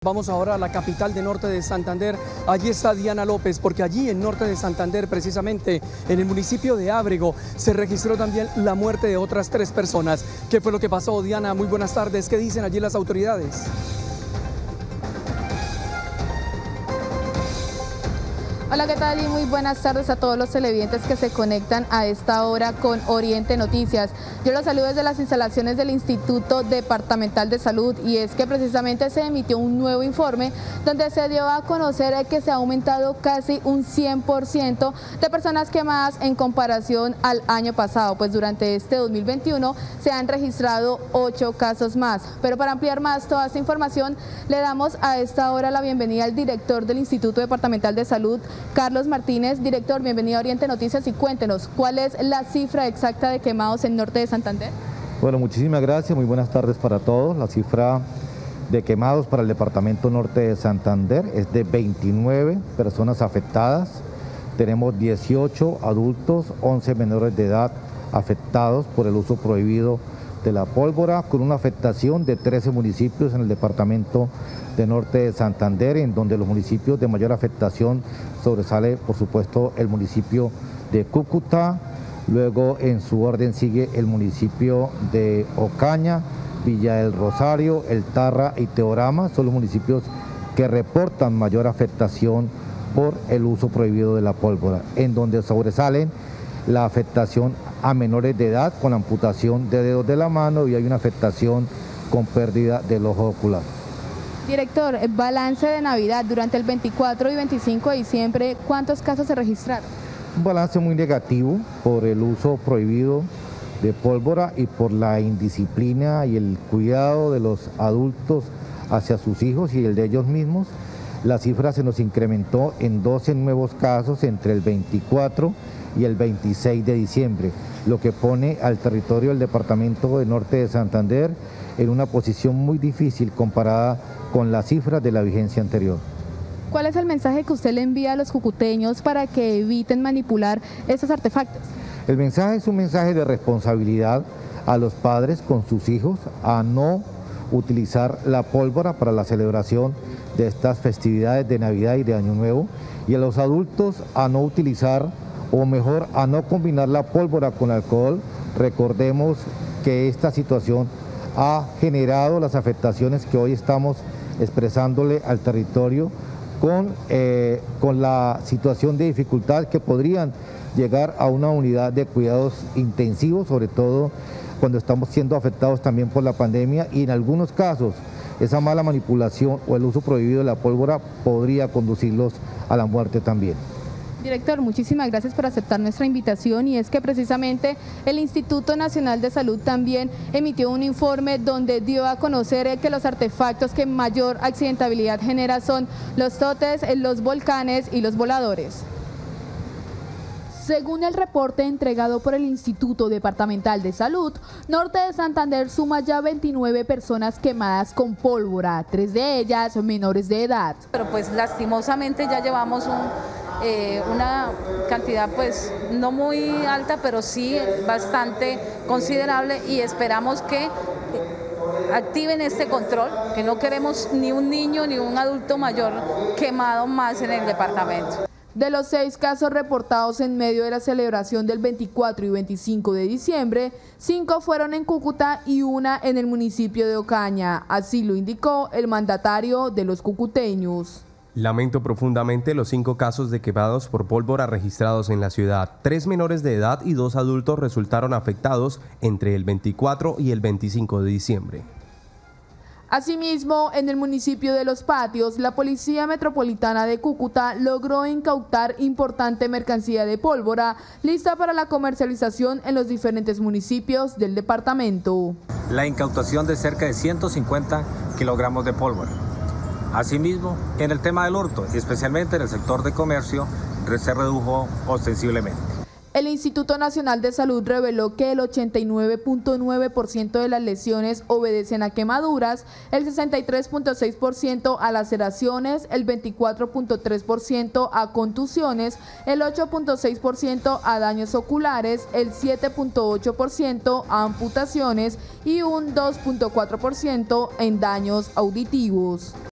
Vamos ahora a la capital de Norte de Santander. Allí está Diana López, porque allí en Norte de Santander, precisamente en el municipio de Ábrego, se registró también la muerte de otras 3 personas. ¿Qué fue lo que pasó, Diana? Muy buenas tardes. ¿Qué dicen allí las autoridades? Hola, ¿qué tal? Y muy buenas tardes a todos los televidentes que se conectan a esta hora con Oriente Noticias. Yo los saludo desde las instalaciones del Instituto Departamental de Salud, y es que precisamente se emitió un nuevo informe donde se dio a conocer que se ha aumentado casi un 100% de personas quemadas en comparación al año pasado, pues durante este 2021 se han registrado 8 casos más. Pero para ampliar más toda esta información, le damos a esta hora la bienvenida al director del Instituto Departamental de Salud, Carlos Martínez. Director, bienvenido a Oriente Noticias y cuéntenos, ¿cuál es la cifra exacta de quemados en Norte de Santander? Bueno, muchísimas gracias, muy buenas tardes para todos. La cifra de quemados para el departamento Norte de Santander es de 29 personas afectadas. Tenemos 18 adultos, 11 menores de edad afectados por el uso prohibido de la pólvora, con una afectación de 13 municipios en el departamento de Norte de Santander, en donde los municipios de mayor afectación sobresale, por supuesto, el municipio de Cúcuta. Luego, en su orden, sigue el municipio de Ocaña, Villa del Rosario, El Tarra y Teorama. Son los municipios que reportan mayor afectación por el uso prohibido de la pólvora, en donde sobresalen la afectación a menores de edad con amputación de dedos de la mano, y hay una afectación con pérdida del ojo ocular. Director, balance de Navidad durante el 24 y 25 de diciembre, ¿cuántos casos se registraron? Un balance muy negativo por el uso prohibido de pólvora y por la indisciplina y el cuidado de los adultos hacia sus hijos y el de ellos mismos. La cifra se nos incrementó en 12 nuevos casos entre el 24 y el 26 de diciembre, lo que pone al territorio del departamento de Norte de Santander en una posición muy difícil comparada con las cifras de la vigencia anterior. ¿Cuál es el mensaje que usted le envía a los cucuteños para que eviten manipular estos artefactos? El mensaje es un mensaje de responsabilidad a los padres con sus hijos, a no utilizar la pólvora para la celebración de estas festividades de Navidad y de Año Nuevo, y a los adultos a no utilizar, o mejor, a no combinar la pólvora con alcohol. Recordemos que esta situación ha generado las afectaciones que hoy estamos expresándole al territorio, con la situación de dificultad que podrían llegar a una unidad de cuidados intensivos, sobre todo cuando estamos siendo afectados también por la pandemia, y en algunos casos esa mala manipulación o el uso prohibido de la pólvora podría conducirlos a la muerte también. Director, muchísimas gracias por aceptar nuestra invitación, y es que precisamente el Instituto Nacional de Salud también emitió un informe donde dio a conocer que los artefactos que mayor accidentabilidad genera son los totes, los volcanes y los voladores. Según el reporte entregado por el Instituto Departamental de Salud, Norte de Santander suma ya 29 personas quemadas con pólvora, 3 de ellas menores de edad. Pero pues lastimosamente ya llevamos una cantidad pues no muy alta, pero sí bastante considerable, y esperamos que activen este control, que no queremos ni un niño ni un adulto mayor quemado más en el departamento. De los 6 casos reportados en medio de la celebración del 24 y 25 de diciembre, 5 fueron en Cúcuta y 1 en el municipio de Ocaña. Así lo indicó el mandatario de los cucuteños. Lamento profundamente los 5 casos de quemados por pólvora registrados en la ciudad. 3 menores de edad y 2 adultos resultaron afectados entre el 24 y el 25 de diciembre. Asimismo, en el municipio de Los Patios, la Policía Metropolitana de Cúcuta logró incautar importante mercancía de pólvora, lista para la comercialización en los diferentes municipios del departamento. La incautación de cerca de 150 kilogramos de pólvora. Asimismo, en el tema del hurto, especialmente en el sector de comercio, se redujo ostensiblemente. El Instituto Nacional de Salud reveló que el 89.9% de las lesiones obedecen a quemaduras, el 63.6% a laceraciones, el 24.3% a contusiones, el 8.6% a daños oculares, el 7.8% a amputaciones y un 2.4% en daños auditivos.